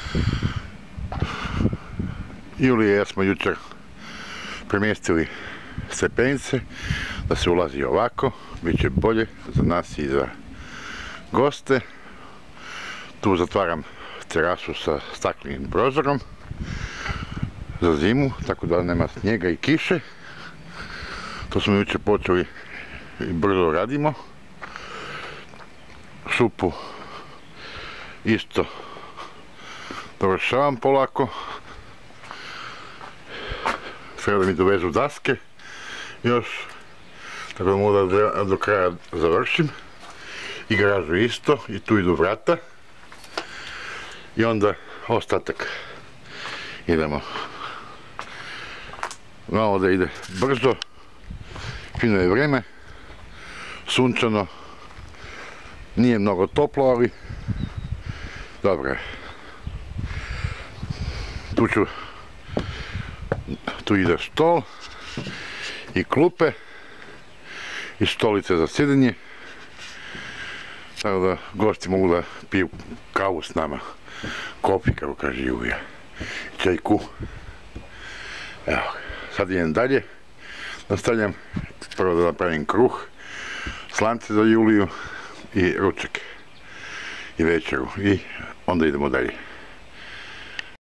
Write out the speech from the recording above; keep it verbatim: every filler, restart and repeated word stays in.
Julija i ja smo jučer premjestili stepenice da se ulazi ovako, bit će bolje za nas i za goste. Tu zatvaram terasu sa staklenim prozorom za zimu, tako da nema snijega i kiše. To smo jučer počeli i brzo radimo. Šupu isto dovršavam polako. Treba da mi dovezu daske još, tako da mogu da do kraja završim. I garažu isto, i tu idu vrata. I onda ostatak idemo. Znamo da ide brzo, fino je vreme, sunčano, nije mnogo toplo, ali dobro je. Tu ću, tu ide stol i klupe i stolice za sjedenje, tako da gosti mogu da piju kavu s nama, kofi, kako kaže Julija, čajku. Evo, sad idem dalje, nastavljam, prvo da napravim kruh, slance za Juliju i ručak i večeru i onda idemo dalje.